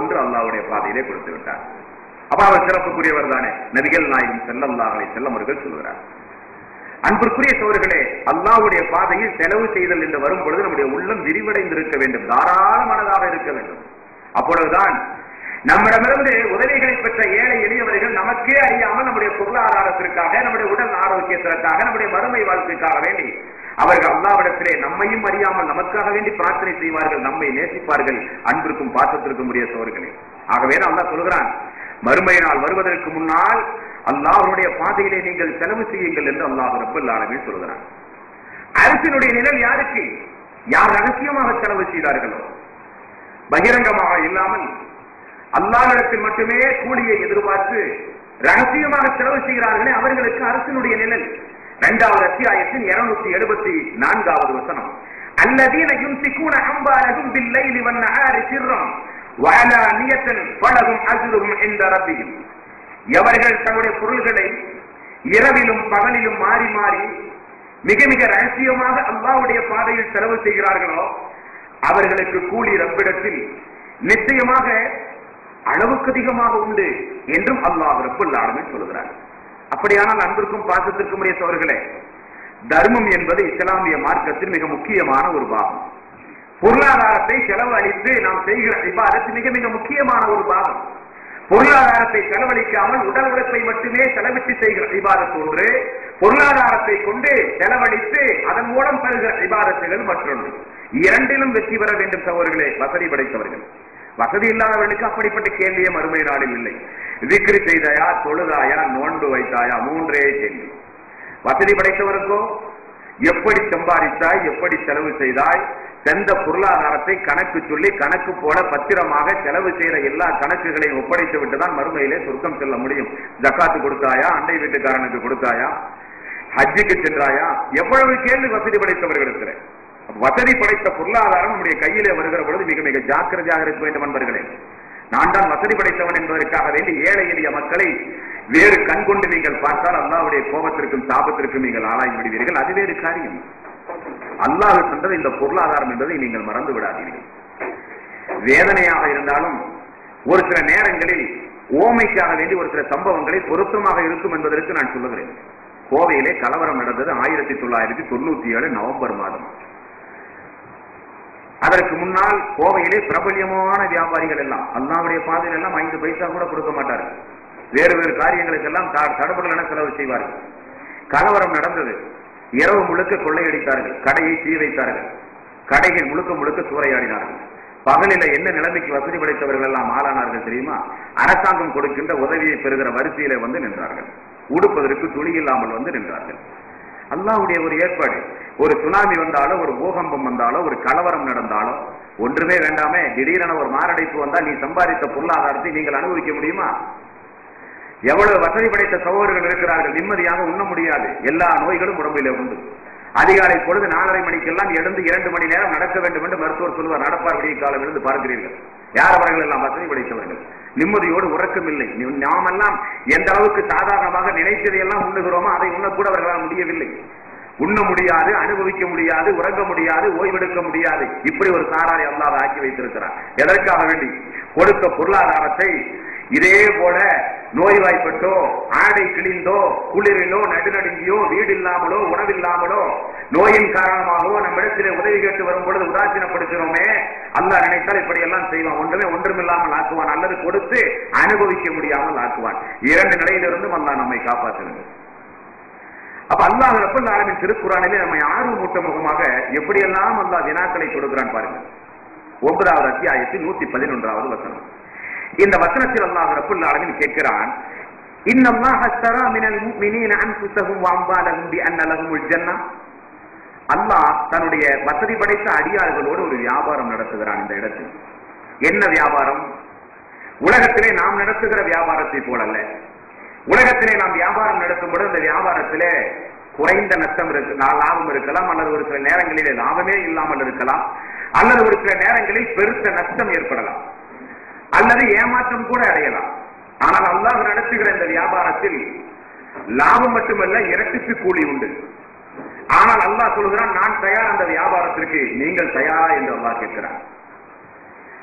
ஒன்று அல்லாஹ்வுடைய பாதையிலே கொடுத்து விட்டார். அப்ப அவர் சிறப்புக்குரியவர் தானே. நபிகள் நாயகம் ஸல்லல்லாஹு அலைஹி வஸல்லம் அவர்கள் சொல்கிறார். அன்பிற்குரிய சகோதரர்களே, அல்லாஹ்வுடைய பாதையில் செலவு செய்தல் என்று வரும் பொழுது நம்முடைய உள்ளம் விரிவடைந்திருக்க வேண்டும், தாராள மனதாக இருக்க வேண்டும். அப்பொழுதுதான் நம்மிடமிருந்து உதவிகளை பெற்ற ஏழை எளியவர்கள் நமக்கே அறியாமல் நம்முடைய பொருளாதாரத்திற்காக, நம்முடைய உடல் ஆரோக்கியத்திற்காக, நம்முடைய மறுமை வாழ்க்கைக்காக வேண்டி அவர்கள் அல்லாஹ்விடத்திலே நம்மையும் அறியாமல் நமக்காக வேண்டி பிரார்த்தனை செய்வார்கள், நம்மை நேசிப்பார்கள். அன்பிற்கும் பாசத்திற்கும் உரிய சகோதரர்களே, ஆகவே அல்லாஹ் சொல்கிறான், மறுமை நாள் வருவதற்கு முன்னால் அல்லாஹ்வுடைய பாதையிலே நீங்கள் செலவு செய்யுங்கள் என்று அல்லாஹ் ரப்பல் ஆலமீன் சொல்கிறான். அரசினுடைய நிழல் யாருக்கு? யார் ரகசியமாக செலவு செய்தார்களோ, பகிரங்கமாக இல்லாமல் அல்லாஹ்விடத்தில் மட்டுமே கூலியை எதிர்பார்த்து ரகசியமாக செலவு செய்கிறார்களே அவர்களுக்கு அரசினுடைய நிழல். 2வது அத்தியாயத்தின் 274வது வசனம், அல்லதீன யும்சிகூன அம்வாலஹும் பில்லைலி வன்னஹாரி சிர்ரம் வஅலானியத்தன் ஃபலஹும் அஜ்ருஹும் இன்த ரப்பிஹிம். எவர்கள் தங்களுடைய பொருள்களை இரவிலும் பகலிலும் மாறி மாறி மிக மிக ரகசியமாக அல்லாஹ்வுடைய பாதையில் செலவு செய்கிறார்களோ அவர்களுக்கு கூலி ரப்பிடத்தில் நிச்சயமாக அளவுக்கு அதிகமாக உண்டு என்றும் அல்லாஹ் ரப்பல் ஆலமீன் சொல்கிறார். அப்படியானால் அன்பிற்கும் பாசத்திற்கும் உரிய சகோதரர்களே, தர்மம் என்பது இஸ்லாமிய மார்க்கத்தில் மிக முக்கியமான ஒரு பாகம். பொருளாதாரத்தை செலவழித்து நாம் செய்கிற இபாதத் மிக மிக முக்கியமான ஒரு பாகம். பொருளாதாரத்தை செலவழிக்காமல் உடல் உழைப்பை மட்டுமே செலவிட்டு செய்கிற இபாதத் ஒன்று, பொருளாதாரத்தை கொண்டு செலவழித்து அதன் மூலம் பெறுகிற இபாதத்துகள் மற்றொன்று. இரண்டிலும் வெற்றி பெற வேண்டும் சகோதரர்களே, வசதி படைத்தவர்கள். வசதி இல்லாதவர்களுக்கு அப்படிப்பட்ட கேள்வியே மறுமை நாளில் இல்லை. விக்ரி செய்தாயா, தொழுதாயா, நோன்பு வைத்தாயா, மூன்றே கேள்வி. வசதி படைத்தவருக்கோ எப்படி சம்பாதித்தாய், எப்படி செலவு செய்தாய், சென்ற பொருளாதாரத்தை கணக்கு சொல்லி கணக்கு போல பத்திரமாக செலவு செய்யற எல்லா கணக்குகளையும் ஒப்படைத்து விட்டுதான் மறுமையிலே சொர்க்கம் செல்ல முடியும். ஜக்காத்து கொடுத்தாயா, அண்டை வீட்டுக்காரனுக்கு கொடுத்தாயா, ஹஜ்ஜுக்கு சென்றாயா, எவ்வளவு கேள்வி வசதி படைத்தவர்களுக்கு. வசதி படைத்த பொருளாதாரம் நம்முடைய கையிலே வருகிற பொழுது மிக மிக ஜாக்கிரதையாக இருக்க வேண்டும் என்பவர்களே. நான் தான் வசதி படைத்தவன் என்பதற்காக வேண்டி ஏழை எளிய மக்களை வேறு கண் கொண்டு நீங்கள் பார்த்தால் அல்லாஹ்வுடைய கோபத்திற்கும் சாபத்திற்கும் நீங்கள் ஆளாகி விடுவீர்கள். அது வேறு காரியம். அல்லாஹ் சொன்னது இந்த பொருளாதாரம் என்பதை நீங்கள் மறந்து விடாதீர்கள். வேதனையாக இருந்தாலும் ஒரு சில நேரங்களில் ஓமைக்காக வேண்டி ஒரு சில சம்பவங்களை பொருத்தமாக இருக்கும் என்பதற்கு நான் சொல்லுகிறேன். கோவையிலே கலவரம் நடந்தது 1997 நவம்பர் மாதம். அதற்கு முன்னால் கோவையிலே பிரபல்யமான வியாபாரிகள் எல்லாம் அல்லாஹ்வுடைய பாதையில் எல்லாம் 5 பைசா கூட கொடுக்க மாட்டார்கள். வேறு வேறு காரியங்களுக்கெல்லாம் தடபுடலான செலவு செய்வார்கள். கலவரம் நடந்தது. இரவு முழுக்க கொள்ளையடித்தார்கள், கடையை தீ வைத்தார்கள், கடைகள் முழுக்க முழுக்க சூறையாடினார்கள். பகலில என்ன நிலைமைக்கு வசதி படைத்தவர்கள் எல்லாம் ஆளானார்கள் தெரியுமா? அரசாங்கம் கொடுக்கின்ற உதவியை பெறுகிற வரிசையில வந்து நின்றார்கள். உடுப்பதற்கு துணி இல்லாமல் வந்து நின்றார்கள். அல்லாஹ்வுடைய ஒரு ஏற்பாடு. ஒரு சுனாமி வந்தாலோ, ஒரு பூகம்பம் வந்தாலோ, ஒரு கலவரம் நடந்தாலோ ஒன்றுமே வேண்டாமே, திடீரென ஒரு மாரடைப்பு வந்தால் நீ சம்பாதித்த பொருளாதாரத்தை நீங்கள் அனுபவிக்க முடியுமா? எவ்வளவு வசதி படைத்த சகோதரர்கள் இருக்கிறார்கள், நிம்மதியாக உண்ண முடியாது. எல்லா நோய்களும் உடம்பிலே உண்டு. அதிகாலை பொழுது 4:30 மணிக்கெல்லாம் எழுந்து 2 மணி நேரம் நடக்க வேண்டும் என்று மருத்துவர் சொல்லுவார். நடப்பார் விடிய காலம் இருந்து பார்க்கிறீர்கள். யார் அவர்கள் எல்லாம் வசதி படைத்தவர்கள். நிம்மதியோடு உறக்கம் இல்லை. நாமெல்லாம் எந்த அளவுக்கு சாதாரணமாக நினைத்ததையெல்லாம் உண்ணுகிறோமோ அதை உண்ணக்கூட அவர்களால் முடியவில்லை. உண்ண முடியாது, அனுபவிக்க முடியாது, உறங்க முடியாது, ஓய்வெடுக்க முடியாது. இப்படி ஒரு சாராரை அல்லாஹ் ஆக்கி வைத்திருக்கிறார். எதற்காக வேண்டி? கொடுத்த பொருளாதாரத்தை இதே போல நோய்வாய்ப்பட்டோ, ஆடை கிழிந்தோ, குளிரிலோ, நடுநடுங்கியோ, வீடு இல்லாமலோ, உணவில்லாமலோ, நோயின் காரணமாகவோ நம்மிடத்திலே உதவி கேட்டு வரும் பொழுது உதாசீனப்படுகிறோமே, அல்லாஹ் நினைத்தால் இப்படி எல்லாம் செய்வான். ஒன்றுமில்லாமல் ஆக்குவான், அல்லது கொடுத்து அனுபவிக்க முடியாமல் ஆக்குவான். 2 நிலையிலிருந்தும் அல்லாஹ் நம்மை காப்பாற்றுகிறது. அப்ப அல்லாஹ் ரப்பல் ஆலமீன் திருக்குர்ஆனிலே நம்மை ஆர்வமூட்ட முகமாக எப்படியெல்லாம் அல்லாஹ் வினாக்களை கொடுக்கிறான் பாருங்க. 9வது அத்தியாயத்தில் 111வது வசனம். இந்த வசனத்தில் அல்லாஹ் ரப்பல் ஆலமீன் கேட்கிறான், இன்னல்லாஹ ஷ்தரா மினல் முஃமினீன அன்ஃபுஸஹும் வ அம்வாலஹும் பிஅன்ன லஹுமுல் ஜன்னah. அல்லாஹ் தன்னுடைய வசதி படைத்த அடியார்களோடு ஒரு வியாபாரம் நடத்துகிறான். இந்த இடத்தில் என்ன வியாபாரம்? உலகத்திலே நாம் நடத்துகிற வியாபாரத்தை போலல்ல. உலகத்திலே நாம் வியாபாரம் நடத்தும் பொழுது அந்த வியாபாரத்திலே குறைந்த நஷ்டம் லாபம் இருக்கலாம், அல்லது ஒரு சில நேரங்களிலே லாபமே இல்லாமல் இருக்கலாம், அல்லது ஒரு சில நேரங்களில் பெருத்த நஷ்டம் ஏற்படலாம், அல்லது ஏமாற்றம் கூட அடையலாம். ஆனால் அல்லாஹ் நடத்துகிற இந்த வியாபாரத்தில் லாபம் மட்டுமல்ல, இரட்டிப்பு கூலி உண்டு. ஆனால் அல்லாஹ் சொல்கிறான், நான் தயார் அந்த வியாபாரத்திற்கு, நீங்கள் தயாரா என்று அல்லாஹ் கேட்கிறார்.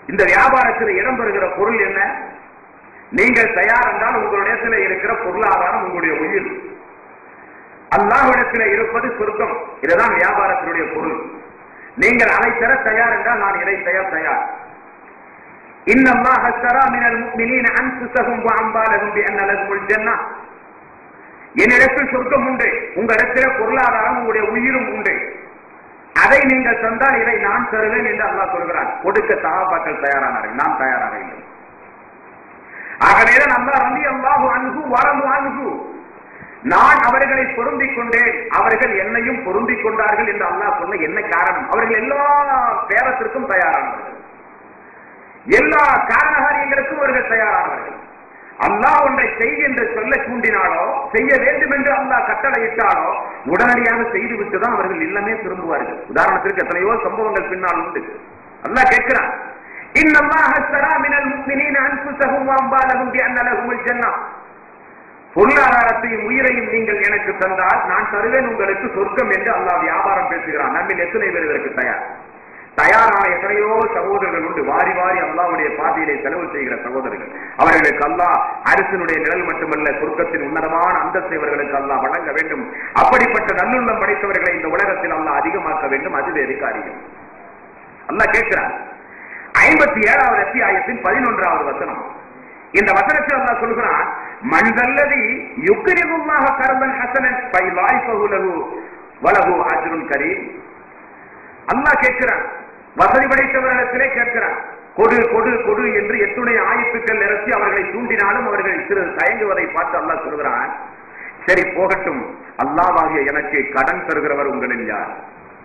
இந்த வியாபாரத்தில் இடம்பெறுகிற பொருள் என்ன? நீங்கள் தயார் என்றால் உங்களிடத்தில் இருக்கிற பொருளாதாரம் உங்களுடைய உயிர். அல்லாஹ்விடத்தில் இருப்பது சொர்க்கம். இதுதான் வியாபாரத்தினுடைய பொருள். நீங்கள் அதை தர தயார் என்றால் நான் இதை தயார். இன்னல்லாஹ் அஸ்தரா மினல் முஃமினீன அன்ஃபுஸஹும் வ அம்வாலஹும் பிஅன்ன லஹுமுல் ஜன்னah. என்னிடத்தில் சொர்க்கம் உண்டு, உங்களிடத்தில் பொருளாதாரம் உங்களுடைய உயிரும் உண்டு. அதை நீங்கள் தந்தால் இதை நான் தருவேன் என்று அல்லாஹ் சொல்கிறான். கொடுக்க சஹாபாக்கள் தயாரானார்கள், நாம் தயாராக இல்லை. ஆகவேதான் அல்லாஹ் ரலியல்லாஹு அன்ஹு வரது அன்ஹு, நான் அவர்களை பொருந்திக் கொண்டேன், அவர்கள் என்னையும் பொருந்திக் கொண்டார்கள் என்று அல்லாஹ் சொன்ன என்ன காரணம்? அவர்கள் எல்லா பேரத்திற்கும் தயாரானவர்கள், எல்லா காரணகாரியங்களுக்கும் அவர்கள் தயாரானவர்கள். அல்லாஹ் ஒன்றை செய் என்று சொல்ல தூண்டினாலோ, செய்ய வேண்டும் என்று அல்லாஹ் கட்டளையிட்டாலோ உடனடியாக செய்துவிட்டு தான் அவர்கள் இல்லமே திரும்புவார்கள். உதாரணத்திற்கு எத்தனையோ சம்பவங்கள் பின்னால் உண்டு. அல்லாஹ் கேட்கிறான், இன்னல்லாஹ் அஸ்தரா மினல் முஃமினீன அன்ஃபுஸஹும் வ அம்வாலஹும் பிஅன்ன லஹுமுல் ஜன்னah. பொருளாதாரத்தையும் உயிரையும் நீங்கள் எனக்கு தந்தால் நான் தருவேன் உங்களுக்கு சொர்க்கம் என்று அல்லாஹ் வியாபாரம் பேசுகிறான். நம்மில் எத்தனை பேர் இதற்கு தயாரான எத்தனையோ சகோதரர்கள் உண்டு. வாரி வாரி அல்லாஹ்வுடைய பாதையிலே செலவு செய்கிற சகோதரர்கள். அவர்களுக்கு அல்லாஹ் அரசினுடைய நிழல் மட்டுமல்ல, சொர்க்கத்தின் உன்னதமான அந்தஸ்தை அவர்களுக்கு அல்லாஹ் வழங்க வேண்டும். அப்படிப்பட்ட நல்லுள்ளம் படைத்தவர்களை இந்த உலகத்தில் அல்லாஹ் அதிகமாக்க வேண்டும். அது வேறு காரியம். அல்லாஹ் கேட்கிறார் 57வது அத்தியாயத்தின் 11வது வசனம். இந்த வசனத்தில் அல்லாஹ் சொல்கிறான், மன்தல்லதி யுக்ரிமுல்லாஹ கர்தன் ஹஸனன் ஃபைலாய்ஃபஹு லஹு வலஹு அஜ்ருன் கரீம். அல்லாஹ் கேட்கிறான், வசதி படைத்தவர்களிடத்திலே கேட்கிறான், கொடு கொடு கொடு என்று எத்துணை ஆயத்துக்கள் நிரப்பி அவர்களை தூண்டினாலும் அவர்கள் சிறு தயங்குவதை பார்த்து அல்லாஹ் சொல்கிறான், சரி போகட்டும், அல்லாஹ்வாகிய எனக்கு கடன் தருகிறவர் உங்களில் யார்?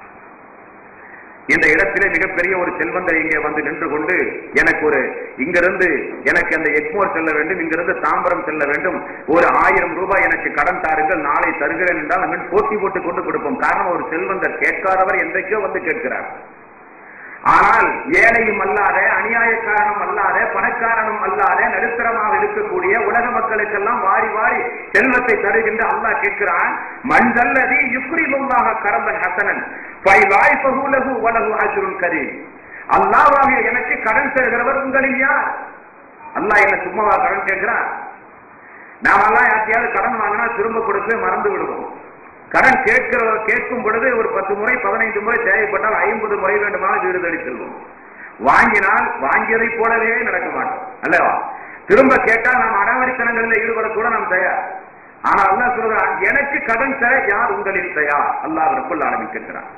இந்த இடத்திலே மிகப்பெரிய ஒரு செல்வந்தர் இங்கே வந்து நின்று கொண்டு இங்கிருந்து எனக்கு அந்த எக்மோர் செல்ல வேண்டும், இங்கிருந்து தாம்பரம் செல்ல வேண்டும், ஒரு 1000 ரூபாய் எனக்கு கடன் தாருங்கள், நாளை தருகிறேன் என்றால் நம்ம போட்டி போட்டு கொண்டு கொடுப்போம். காரணம், ஒரு செல்வந்தர் கேட்காதவர் என்றைக்கோ வந்து கேட்கிறார். ஆனால் ஏழையும் அல்லாத, அநியாயக்காரனும் அல்லாத, பணக்காரனும் அல்லாத, நடுத்தரமாக இருக்கக்கூடிய உலக மக்களுக்கெல்லாம் வாரி வாரி செல்வத்தை தருகின்ற அல்லாஹ் கேட்கிறான், மன்தல்லதி யுக்ரிமுல்லாஹ கர்தன் ஹஸனன் ஃபைலாய்ஃபஹு லஹு வலஹு அஜ்ருன் கரீம். அல்லாஹ்வாகிய எனக்கு கடன் தருகிறவர் உங்களில் யார்? அல்லாஹ் என்ன சும்மாவா கடன் கேட்கிறான்? நாமெல்லாம் யார்த்தையாவது கடன் வாங்கினா திரும்ப கொடுத்து மறந்து விடுவோம். கடன் கேட்கும் பொழுது ஒரு 10 முறை 15 முறை தேவைப்பட்டால் 50 முறை வேண்டுமானால் வீடு தேடி செல்வோம். வாங்கினால் வாங்கியதை போலவே நடக்க மாட்டோம் அல்லவா? திரும்ப கேட்டால் நாம் அடாவடித்தனங்களில் ஈடுபடக்கூட நாம் தயார். ஆனால் அல்லாஹ் சொல்கிறான், எனக்கு கடன் தர யார் உங்களில் தயார்? அல்லாஹ் ரப்பல் ஆலமீன் கேட்கிறான்.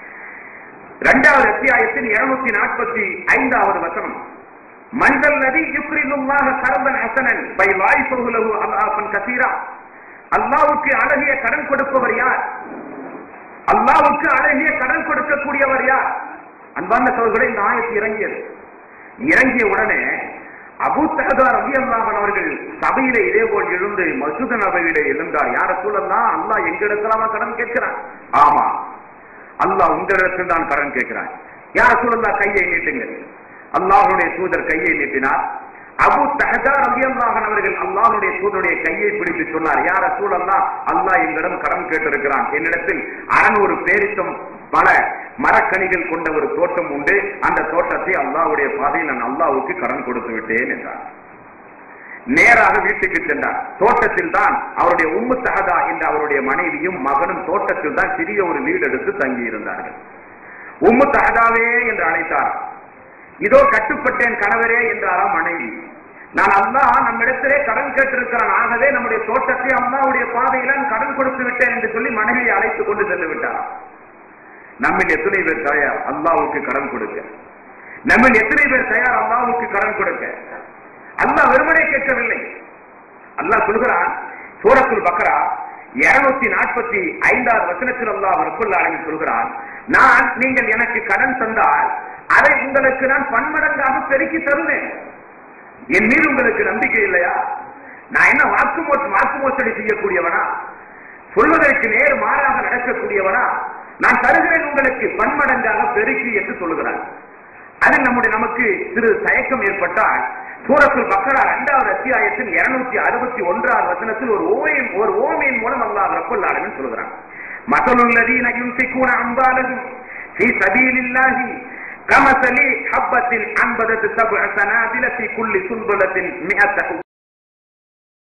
2வது அத்தியாயத்தின் 245வது வசனம், மன்தல்லதி யுக்ரிமுல்லாஹ கர்தன் ஹஸனன் ஃபைலாய்ஃபஹு லஹு அல்ஆஃபன் கஸீரா. அல்லாஹ்வுக்கு அழகிய கடன் கொடுப்பவர் யார்? அல்லாஹ்வுக்கு அழகிய கடன் கொடுக்கக்கூடியவர் யார்? அன்பார்ந்த சகோதரர்களே, இந்த ஆயத்து இறங்கிய உடனே அபூ தஹதா ரலியல்லாஹு அன்ஹு அவர்கள் சபையிலே இதேபோல் எழுந்து மஸ்ஜித் நபவியிலே எழுந்தார். யார் ரசூலல்லாஹ், அல்லாஹ் எங்களிடத்திலமா கடன் கேட்கிறான்? ஆமா, அல்லாஹ் உங்களிடத்தில் தான் கடன் கேட்கிறான். யார் ரசூலல்லாஹ், கையை நீட்டுங்கள். அல்லாஹ்வுடைய தூதர் கையை நீட்டினார். அபூ தஹதா ரலியல்லாஹு அன்ஹு அவர்கள் அல்லாஹ்வுடைய தூதருடைய கையை பிடித்து சொன்னார், யார் ரசூலல்லாஹ், அல்லாஹ் எங்களிடம் கடன் கேட்டிருக்கிறான். என்னிடத்தில் 600 பேரித்தம் பல மரக்கனிகள் கொண்ட ஒரு தோட்டம் உண்டு. அந்த தோட்டத்தை அல்லாஹ்வுடைய பாதையில் நான் அல்லாஹ்வுக்கு கடன் கொடுத்து விட்டேன் என்றார். நேராக வீட்டுக்கு சென்றார். தோட்டத்தில் தான் அவருடைய உம்மு தஹதா என்ற அவருடைய மனைவியும் மகனும் தோட்டத்தில் தான் சிறிய ஒரு வீடு எடுத்து தங்கி இருந்தார்கள். உம்மு தஹதாவே என்று அழைத்தார். இதோ கட்டுப்பட்டேன் கணவரே என்றாராம் மனைவி. நான் அல்லாஹ் நம்மிடத்திலே கடன் கேட்டிருக்கிறான், ஆகவே நம்முடைய தோட்டத்தை அல்லாஹ்வுடைய பாதையில கடன் கொடுத்து விட்டேன் என்று சொல்லி மனைவியை அழைத்துக் கொண்டு சென்று விட்டார். நம்மில் எத்தனை பேர் தயார் அல்லாஹ்வுக்கு கடன் கொடுக்க? நம்மில் எத்தனை பேர் தயார் அல்லாஹ்வுக்கு கடன் கொடுக்க? அல்லாஹ் வெறுமனே கேட்கவில்லை. அல்லாஹ் சொல்கிறான், சூரத்துல் பக்ரா 245வது வசனத்தில் அல்லாஹ் ரப்பல் ஆலமீன் சொல்கிறான், நீங்கள் எனக்கு கடன் தந்தால் அதை உங்களுக்கு நான் பன்மடங்காக பெருக்கி தருவேன். என் மீது உங்களுக்கு நம்பிக்கை இல்லையா? நான் என்ன வாக்கு மோசடி செய்யக்கூடியவனா? சொல்வதற்கு நேர் மாறாக நடக்கக்கூடியவனா? நான் தருகிறேன் உங்களுக்கு பன்மடங்காக பெருக்கி என்று சொல்லுகிறான். அதில் நமக்கு சிறு தயக்கம் ஏற்பட்டால் சூரத்துல் பக்ரா 2வது அத்தியாயத்தின் 261வது வசனத்தில் ஒரு ஓமையின் மூலம் அல்லாஹ் ரப்பல் ஆலமீன் சொல்கிறான், மஸலுல் லதீன யுன்ஃபிகூன அம்வாலஹும் ஃபீ ஸபீலில்லாஹி கமஸலி ஹப்பத்தின் அன்பதத் சப்அ சனாபில ஃபீ குல்லி சுன்பலத்தின் 100